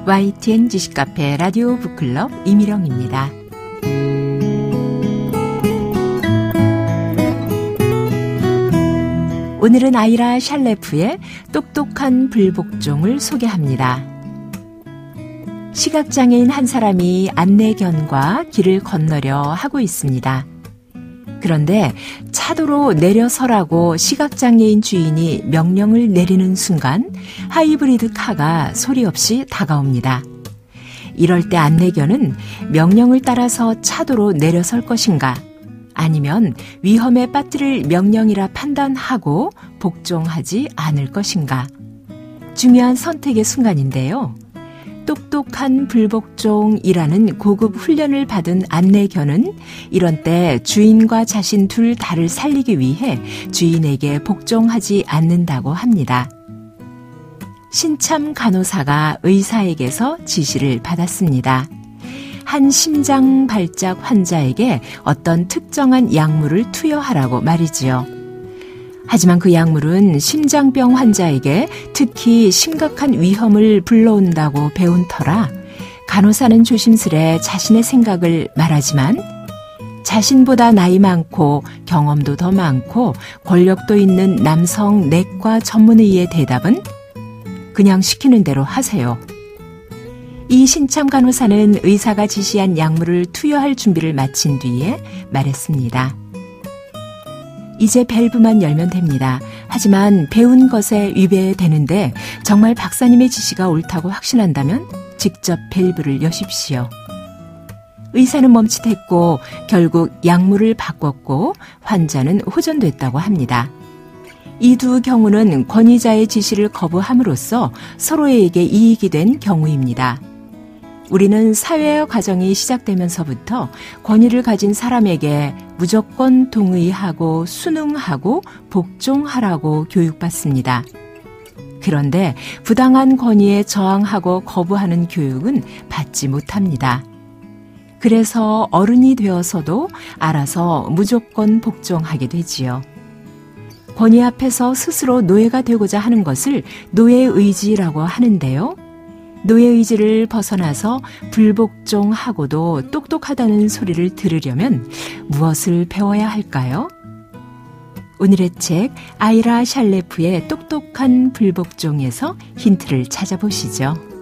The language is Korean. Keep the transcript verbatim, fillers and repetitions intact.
와이티엔 지식카페 라디오 북클럽 이미령입니다. 오늘은 아이라 샬레프의 똑똑한 불복종을 소개합니다. 시각장애인 한 사람이 안내견과 길을 건너려 하고 있습니다. 그런데 차도로 내려서라고 시각장애인 주인이 명령을 내리는 순간 하이브리드 카가 소리 없이 다가옵니다. 이럴 때 안내견은 명령을 따라서 차도로 내려설 것인가, 아니면 위험에 빠뜨릴 명령이라 판단하고 복종하지 않을 것인가. 중요한 선택의 순간인데요. 똑똑한 불복종이라는 고급 훈련을 받은 안내견은 이런 때 주인과 자신 둘 다를 살리기 위해 주인에게 복종하지 않는다고 합니다. 신참 간호사가 의사에게서 지시를 받았습니다. 한 심장 발작 환자에게 어떤 특정한 약물을 투여하라고 말이지요. 하지만 그 약물은 심장병 환자에게 특히 심각한 위험을 불러온다고 배운 터라 간호사는 조심스레 자신의 생각을 말하지만 자신보다 나이 많고 경험도 더 많고 권력도 있는 남성 내과 전문의의 대답은 그냥 시키는 대로 하세요. 이 신참 간호사는 의사가 지시한 약물을 투여할 준비를 마친 뒤에 말했습니다. 이제 밸브만 열면 됩니다. 하지만 배운 것에 위배되는데 정말 박사님의 지시가 옳다고 확신한다면 직접 밸브를 여십시오. 의사는 멈칫했고 결국 약물을 바꿨고 환자는 호전됐다고 합니다. 이 두 경우는 권위자의 지시를 거부함으로써 서로에게 이익이 된 경우입니다. 우리는 사회화 과정이 시작되면서부터 권위를 가진 사람에게 무조건 동의하고 순응하고 복종하라고 교육받습니다. 그런데 부당한 권위에 저항하고 거부하는 교육은 받지 못합니다. 그래서 어른이 되어서도 알아서 무조건 복종하게 되지요. 권위 앞에서 스스로 노예가 되고자 하는 것을 노예의지라고 하는데요. 노예의지를 벗어나서 불복종하고도 똑똑하다는 소리를 들으려면 무엇을 배워야 할까요? 오늘의 책 아이라 샬레프의 똑똑한 불복종에서 힌트를 찾아보시죠.